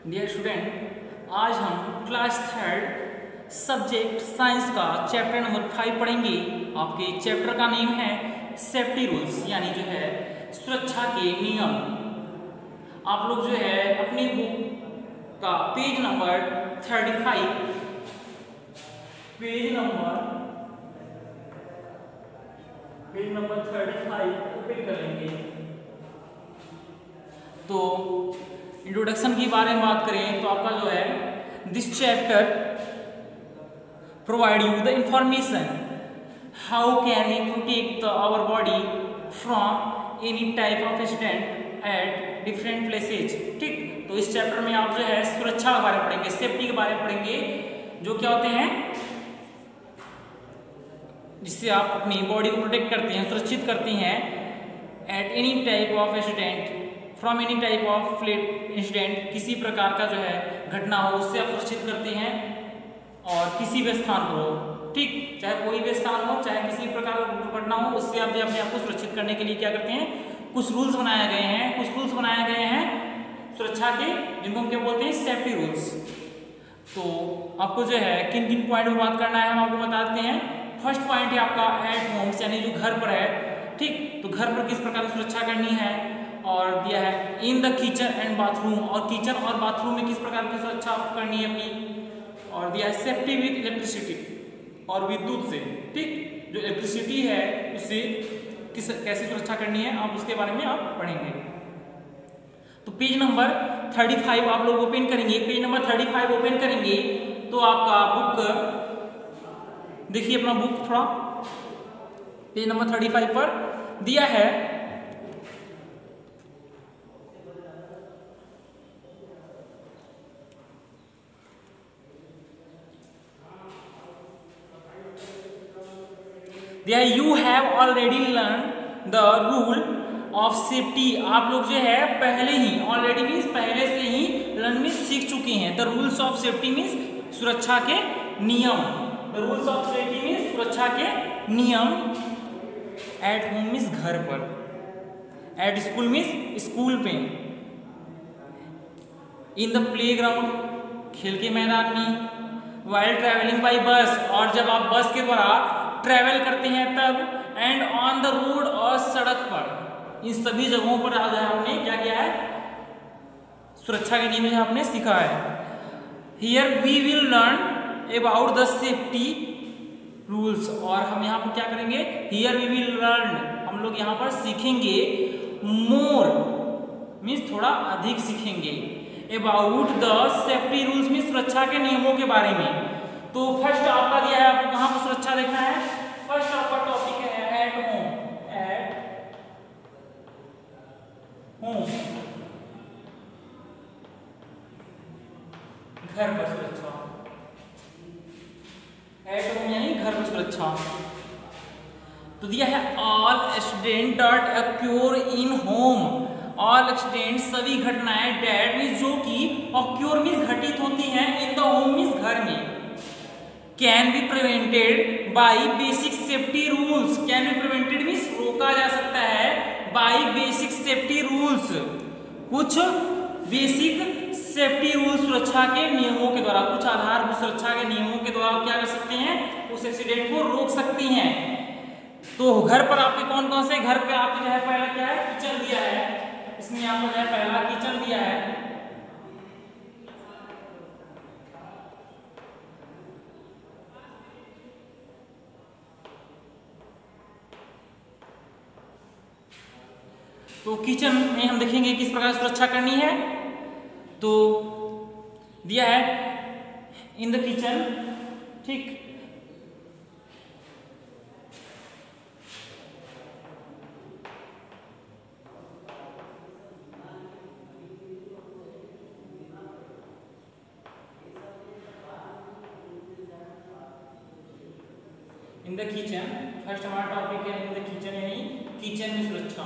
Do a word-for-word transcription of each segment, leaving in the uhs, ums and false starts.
Dear student, आज हम class third subject science का चैप्टर नंबर फाइव पढ़ेंगे। आपके चैप्टर का नेम है सेफ्टी रूल्स, यानी जो है सुरक्षा के नियम। आप लोग जो है अपनी बुक का page number thirty five page number page number thirty five open कर लेंगे। तो इंट्रोडक्शन के बारे में बात करें तो आपका जो है this chapter provide you the information how can we protect our body from any type of accident at different places. ठीक, तो इस चैप्टर में आप जो है सुरक्षा के बारे में पढ़ेंगे, सेफ्टी के बारे में पढ़ेंगे, जो क्या होते हैं जिससे आप अपनी बॉडी को प्रोटेक्ट करते हैं, सुरक्षित करती हैं at any type of accident from any type of flat incident, किसी प्रकार का जो है घटना हो उससे आप सुरक्षित करते हैं और किसी भी स्थान पर हो। ठीक, चाहे कोई भी स्थान हो, चाहे किसी प्रकार का दुर्घटना हो, उससे आप अपने आप को सुरक्षित करने के लिए क्या करते हैं, कुछ रूल्स बनाए गए हैं कुछ रूल्स बनाए गए हैं सुरक्षा के, जिनको हम क्या बोलते हैं सेफ्टी रूल्स। तो आपको जो है किन किन पॉइंट पर बात करना है हम आपको बता देते हैं। फर्स्ट पॉइंट है आपका एट होम्स, यानी जो घर पर है। ठीक, तो घर पर किस प्रकार की सुरक्षा करनी है, और दिया है in the kitchen and bathroom, और किचन और बाथरूम में किस प्रकार की सुरक्षा करनी है अपनी, और दिया है सेफ्टी विद इलेक्ट्रिसिटी, और विद्युत से। ठीक, जो इलेक्ट्रिसिटी है उससे किस कैसे सुरक्षा करनी है आप उसके बारे में आप पढ़ेंगे। तो पेज नंबर थर्टी फाइव आप लोग ओपन करेंगे। Page number thirty five open करेंगे तो आपका बुक देखिए, अपना बुक थोड़ा पेज नंबर थर्टी फाइव पर दिया है There you have already learned the rule of safety। आप लोग जो है पहले ही ऑलरेडी मीन्स पहले से ही लर्न में सीख चुके हैं। The rules of safety means सुरक्षा के नियम। The rules of safety means सुरक्षा के नियम। एट होम मीन्स घर पर, एट स्कूल मीन्स स्कूल पे, इन द प्ले ग्राउंड खेल के मैदान में, वाइल ट्रेवलिंग बाई बस, और जब आप बस के द्वारा ट्रैवल करते हैं तब, एंड ऑन द रोड और सड़क पर, इन सभी जगहों पर जो है हमने क्या किया है सुरक्षा के नियम हमने सीखा है। Here we will learn about the safety rules, और हम यहाँ पर क्या करेंगे, हियर वी विल लर्न, हम लोग यहाँ पर सीखेंगे, मोर मीन्स थोड़ा अधिक सीखेंगे, about the safety rules means सुरक्षा के नियमों के बारे में। तो फर्स्ट आपका दिया है, आपको कहां पर सुरक्षा देखना है। फर्स्ट आपका टॉपिक है एट होम, एट होम घर पर सुरक्षा, एट होम यानी घर पर सुरक्षा। तो दिया है all accident that occur in home, all accident सभी घटनाएं डेट मीन्स जो कि अक्योर मीन्स घटित होती हैं, इन द होम मीन्स घर में, can be prevented by basic safety rules. Can be prevented means रोका जा सकता है बाई बेसिक सेफ्टी रूल्स, कुछ बेसिक सेफ्टी रूल्स सुरक्षा के नियमों के द्वारा, कुछ आधारभूत सुरक्षा के नियमों के द्वारा आप क्या कर सकते हैं, उस एक्सीडेंट को रोक सकती हैं। तो घर पर आपके कौन कौन से, घर पे आपके जो है पहला क्या है किचन दिया है, इसमें आपको जो है पहला किचन दिया है। तो किचन में हम देखेंगे किस प्रकार सुरक्षा करनी है। तो दिया है इन द किचन, ठीक, इन द किचन फर्स्ट हमारा टॉपिक है इन द किचन, यानी किचन में सुरक्षा।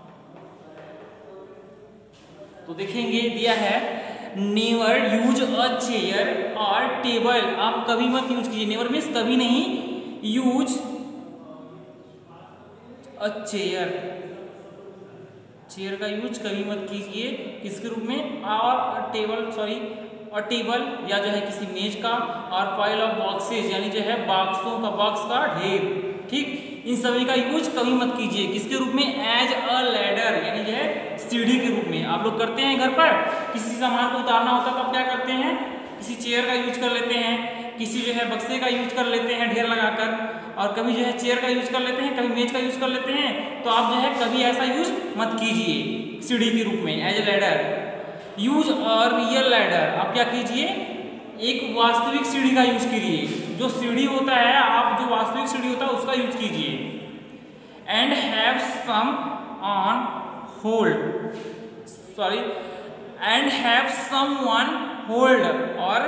तो देखेंगे दिया है नेवर यूज अ चेयर और टेबल, आप कभी मत यूज कीजिए, नेवर मीन्स कभी नहीं, यूज अ चेयर चेयर का यूज कभी मत कीजिए किसके रूप में, और टेबल सॉरी और टेबल या जो है किसी मेज का, और पाइल ऑफ बॉक्सेज यानी जो है बॉक्सों का बॉक्स का ढेर, ठीक, इन सभी का यूज कभी मत कीजिए किसके रूप में, एज अ लैडर यानी जो है सीढ़ी के रूप में। आप लोग करते हैं घर पर किसी सामान को उतारना होता है तब क्या करते हैं, किसी चेयर का यूज कर लेते हैं, किसी जो है बक्से का यूज कर लेते हैं ढेर लगाकर, और कभी जो है चेयर का यूज कर लेते हैं, कभी मेज का यूज कर लेते हैं। तो आप जो है कभी ऐसा यूज मत कीजिए सीढ़ी के रूप में, as a ladder. Use a real ladder, आप क्या कीजिए, एक वास्तविक सीढ़ी का यूज कीजिए, जो सीढ़ी होता है आप जो वास्तविक सीढ़ी होता है उसका यूज कीजिए। And have some on hold sorry and have some one hold, और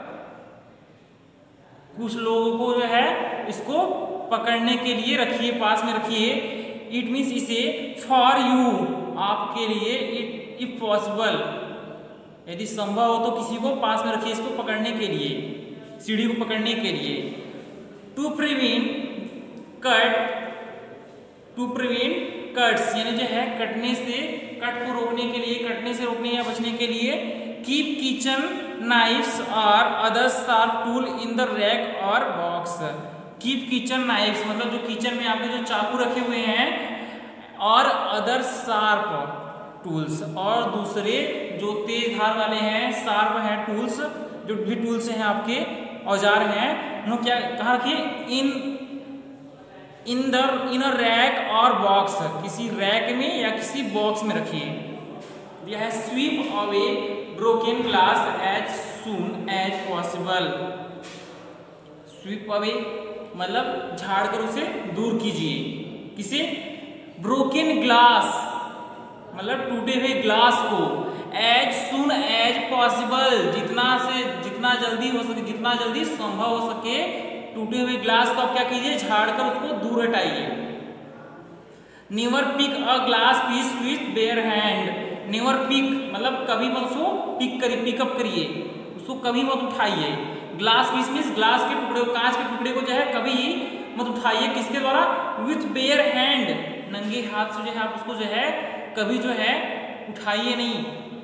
कुछ लोगों को जो है इसको पकड़ने के लिए रखिए, पास में रखिए। इट मीन्स इसे फॉर यू, आपके लिए, इट इफ पॉसिबल, यदि संभव हो तो किसी को पास में रखिए इसको पकड़ने के लिए, सीढ़ी को पकड़ने के लिए। To prevent cut, to prevent cuts यानी जो है कटने से, कट को रोकने के लिए, कटने से रोकने या बचने के लिए। कीप किचन नाइफ्स और other sharp tool in the rack और बॉक्स। कीप किचन नाइफ्स मतलब जो किचन में आपने जो चाकू रखे हुए हैं, और अदर शार्प टूल्स, और दूसरे जो तेज धार वाले हैं, शार्प हैं टूल्स, जो भी टूल्स हैं आपके औजार हैं, उन्हें क्या कहाँ रखिए, in in the in a rack और बॉक्स, किसी रैक में या किसी बॉक्स में रखिए। यह है sweep away broken glass as soon as possible. Sweep away मतलब झाड़ कर उसे दूर कीजिए, किसे, ब्रोकन ग्लास मतलब टूटे हुए ग्लास को, एज सुन एज पॉसिबल जितना से जितना जल्दी हो सके, जितना जल्दी संभव हो सके टूटे हुए ग्लास को आप क्या कीजिए, झाड़ कर उसको दूर हटाइए। Never pick a glass piece with bare hand. Never pick मतलब कभी मत उसको पिक करिए, पिकअप करिए, उसको कभी मत उठाइए। ग्लास पीस मीन्स ग्लास के टुकड़े, कांच के टुकड़े को जो है कभी मत उठाइए, किसके द्वारा, विथ बेयर हैंड, नंगे हाथ से जो है आप उसको जो है कभी जो है उठाइए नहीं।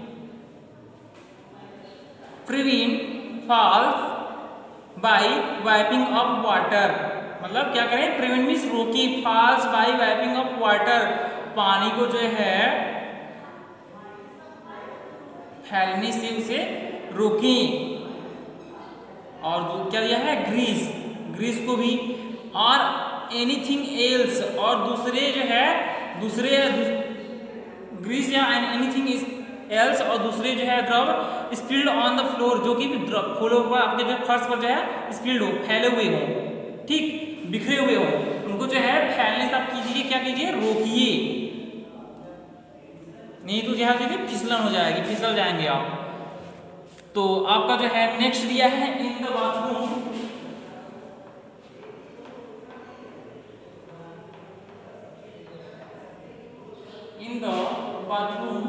Prevent falls by wiping off water मतलब क्या करें, प्रिवेंट मीन्स रोकी, falls by wiping off water पानी को जो है फैलने से उसे रोकें। और क्या दिया है, ग्रीस, ग्रीस को भी, और एनीथिंग एल्स और दूसरे जो है दूसरे ग्रीस या एनीथिंग एल्स और दूसरे जो है द्रव स्पिल्ड ऑन द फ्लोर, जो कि फ्लोर पर आपके जो फर्श पर जो है स्पिल्ड हो, फैले हुए हो, ठीक, बिखरे हुए हो, उनको जो है फैलने से आप कीजिए, क्या कीजिए, रोकिए, नहीं तो जो है देखिए फिसलन हो जाएगी, फिसल जाएंगे आप। तो आपका जो है नेक्स्ट दिया है in the bathroom. In the bathroom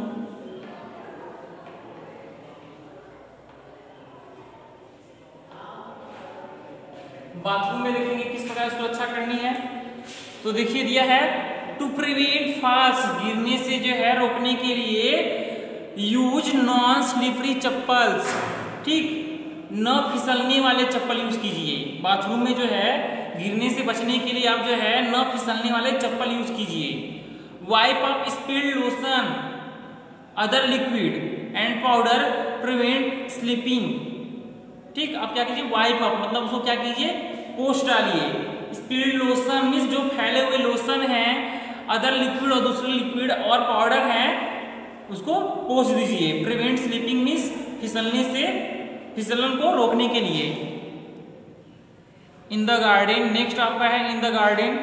bathroom में देखेंगे किस प्रकार सुरक्षा करनी है। तो देखिए दिया है टू प्रिवेंट फॉल्स, गिरने से जो है रोकने के लिए यूज नॉन स्लिपरी चप्पल्स, ठीक, न फिसलने वाले चप्पल यूज कीजिए। बाथरूम में जो है गिरने से बचने के लिए आप जो है न फिसलने वाले चप्पल यूज कीजिए। Wipe up spilled lotion other liquid and powder prevent slipping, ठीक, आप क्या कीजिए, वाइप अप मतलब उसको क्या कीजिए, पोंछ डालिए। स्पिल्ड लोशन मीन्स जो फैले हुए लोशन हैं, अदर लिक्विड और दूसरे लिक्विड और पाउडर हैं उसको पोंछ दीजिए। प्रिवेंट स्लिपिंग मीन्स फिसलने से, फिसलन को रोकने के लिए। इन द गार्डन, नेक्स्ट आपका है इन द गार्डन।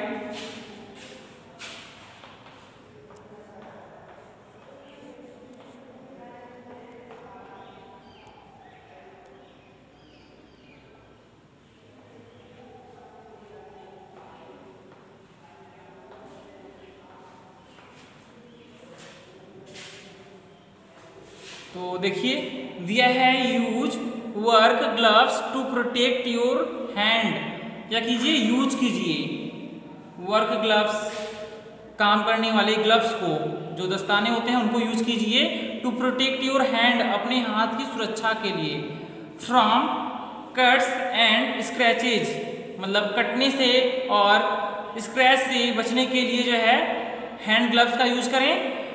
तो देखिए दिया है use work gloves to protect your hand, क्या कीजिए, यूज कीजिए वर्क ग्लव्स, काम करने वाले ग्लव्स को जो दस्ताने होते हैं उनको यूज कीजिए टू प्रोटेक्ट योर हैंड, अपने हाथ की सुरक्षा के लिए। फ्रॉम कट्स एंड स्क्रैचेज, मतलब कटने से और स्क्रैच से बचने के लिए जो है हैंड ग्लव्स का यूज करें।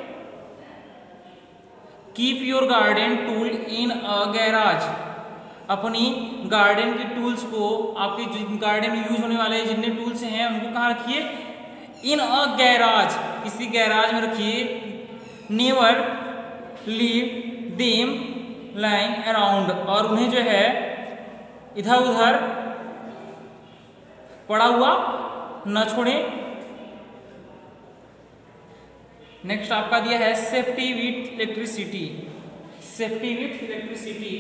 Keep your garden tool in a garage, अपनी गार्डन के टूल्स को, आपके गार्डन में यूज होने वाले जितने टूल्स हैं उनको कहाँ रखिए? इन अ गैराज, किसी गैराज में रखिए। Never leave them lying around, और उन्हें जो है इधर उधर पड़ा हुआ न छोड़ें। नेक्स्ट आपका दिया है safety with electricity. Safety with electricity,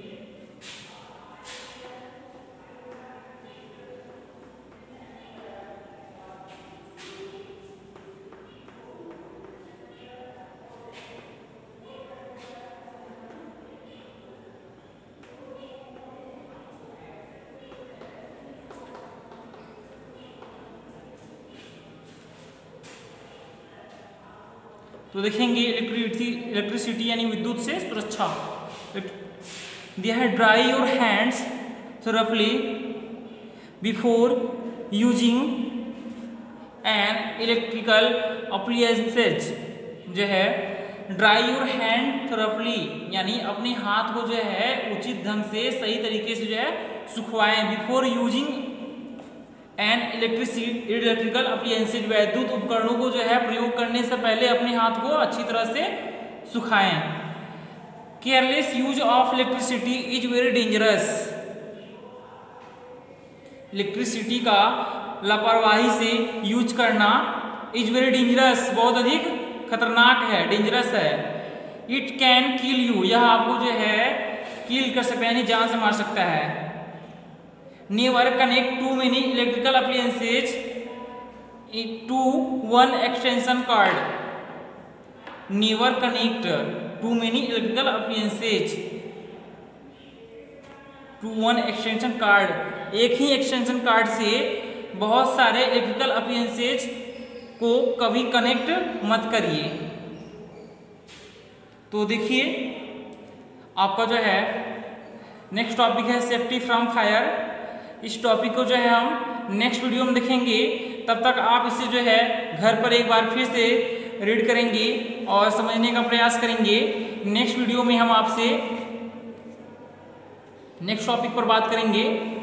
तो देखेंगे इलेक्ट्रिसिटी इलेक्ट्रिसिटी यानी विद्युत से सुरक्षा। दिया है dry your hands thoroughly before using an electrical appliances, जो है ड्राई योर हैंड थॉरफली यानी अपने हाथ को जो है उचित ढंग से सही तरीके से जो है सुखवाएं। Before using an electricity electrical appliances, वैद्युत उपकरणों को जो है प्रयोग करने से पहले अपने हाथ को अच्छी तरह से सुखाएं। Careless use of electricity is very dangerous, electricity का लापरवाही से यूज करना इज वेरी डेंजरस, बहुत अधिक खतरनाक है, डेंजरस है। इट कैन किल यू, यह आपको जो है किल कर सकता है यानी जान से मार सकता है। Never connect too many electrical appliances to one extension cord, never connect too many electrical appliances to one extension cord, एक ही एक्सटेंशन कार्ड से बहुत सारे इलेक्ट्रिकल अप्लायंसेज को कभी कनेक्ट मत करिए। तो देखिए आपका जो है नेक्स्ट टॉपिक है सेफ्टी फ्रॉम फायर। इस टॉपिक को जो है हम नेक्स्ट वीडियो में देखेंगे, तब तक आप इसे जो है घर पर एक बार फिर से रीड करेंगे और समझने का प्रयास करेंगे। नेक्स्ट वीडियो में हम आपसे नेक्स्ट टॉपिक पर बात करेंगे।